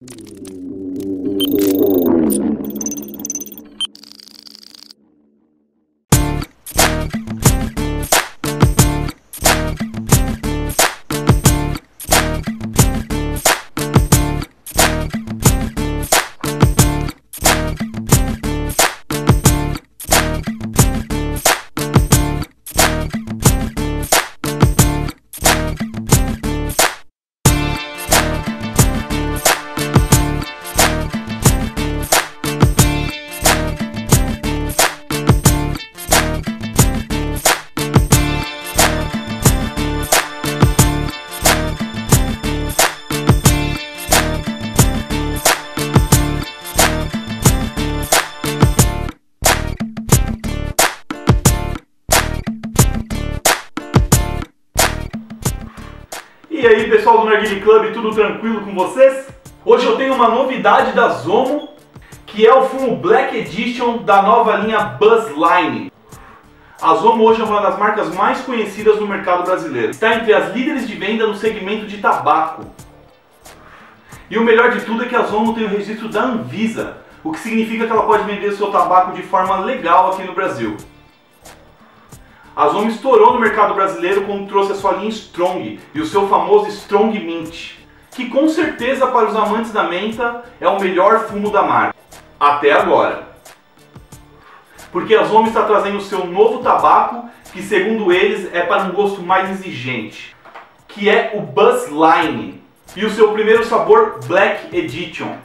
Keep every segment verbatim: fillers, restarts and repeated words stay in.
E aí pessoal do Narguile Club, tudo tranquilo com vocês? Hoje eu tenho uma novidade da Zomo, que é o fumo Black Edition da nova linha Buzzline. A Zomo hoje é uma das marcas mais conhecidas no mercado brasileiro. Está entre as líderes de venda no segmento de tabaco. E o melhor de tudo é que a Zomo tem o registro da Anvisa, o que significa que ela pode vender seu tabaco de forma legal aqui no Brasil. A Zomo estourou no mercado brasileiro quando trouxe a sua linha Strong e o seu famoso Strong Mint, que com certeza para os amantes da menta é o melhor fumo da marca, até agora. Porque a Zomo está trazendo o seu novo tabaco, que segundo eles é para um gosto mais exigente, que é o Buzzline, e o seu primeiro sabor Black Edition.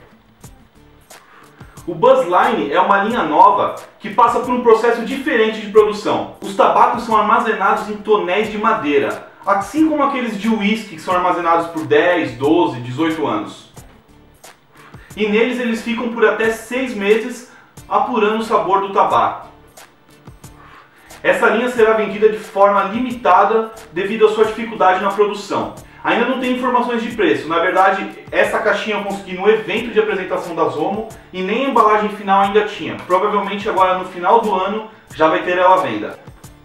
O Buzzline é uma linha nova que passa por um processo diferente de produção. Os tabacos são armazenados em tonéis de madeira, assim como aqueles de uísque que são armazenados por dez, doze, dezoito anos. E neles eles ficam por até seis meses apurando o sabor do tabaco. Essa linha será vendida de forma limitada devido à sua dificuldade na produção. Ainda não tem informações de preço, na verdade essa caixinha eu consegui no evento de apresentação da Zomo e nem a embalagem final ainda tinha. Provavelmente agora no final do ano já vai ter ela à venda.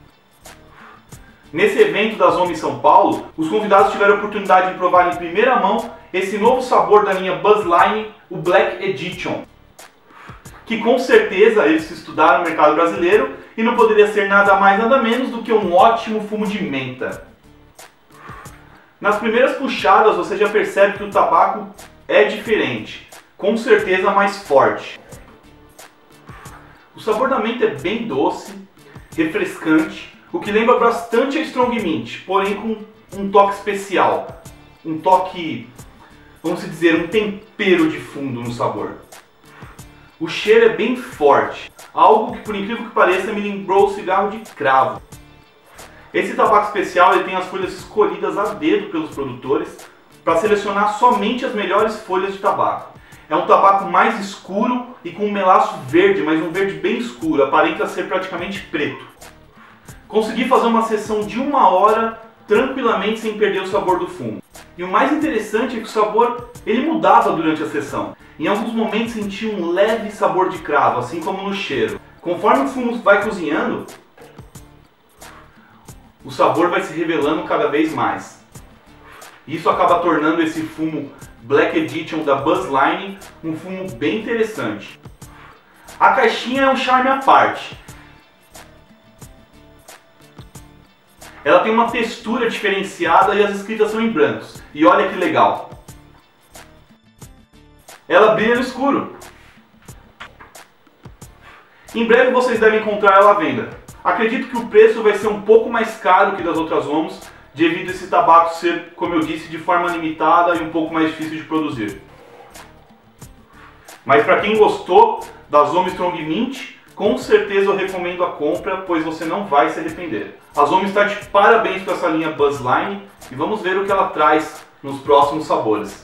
Nesse evento da Zomo em São Paulo, os convidados tiveram a oportunidade de provar em primeira mão esse novo sabor da linha Buzzline, o Black Edition, que com certeza eles estudaram no mercado brasileiro e não poderia ser nada mais nada menos do que um ótimo fumo de menta. Nas primeiras puxadas você já percebe que o tabaco é diferente, com certeza mais forte. O sabor da menta é bem doce, refrescante, o que lembra bastante a Strong Mint, porém com um toque especial, um toque, vamos dizer, um tempero de fundo no sabor. O cheiro é bem forte, algo que por incrível que pareça me lembrou o cigarro de cravo. Esse tabaco especial ele tem as folhas escolhidas a dedo pelos produtores para selecionar somente as melhores folhas de tabaco. É um tabaco mais escuro e com um melaço verde, mas um verde bem escuro, aparenta ser praticamente preto. Consegui fazer uma sessão de uma hora tranquilamente sem perder o sabor do fumo. E o mais interessante é que o sabor ele mudava durante a sessão. Em alguns momentos senti um leve sabor de cravo, assim como no cheiro. Conforme o fumo vai cozinhando, o sabor vai se revelando cada vez mais. Isso acaba tornando esse fumo Black Edition da Buzzline um fumo bem interessante. A caixinha é um charme à parte. Ela tem uma textura diferenciada e as escritas são em brancos. E olha que legal. Ela brilha no escuro. Em breve vocês devem encontrar ela à venda. Acredito que o preço vai ser um pouco mais caro que das outras Zomos, devido a esse tabaco ser, como eu disse, de forma limitada e um pouco mais difícil de produzir. Mas para quem gostou da Zomo Strong Mint, com certeza eu recomendo a compra, pois você não vai se arrepender. A Zomo está de parabéns com essa linha Buzzline e vamos ver o que ela traz nos próximos sabores.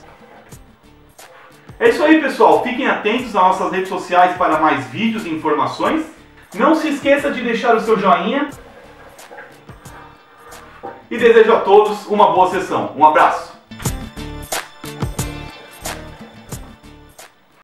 É isso aí pessoal, fiquem atentos nas nossas redes sociais para mais vídeos e informações. Não se esqueça de deixar o seu joinha e desejo a todos uma boa sessão. Um abraço!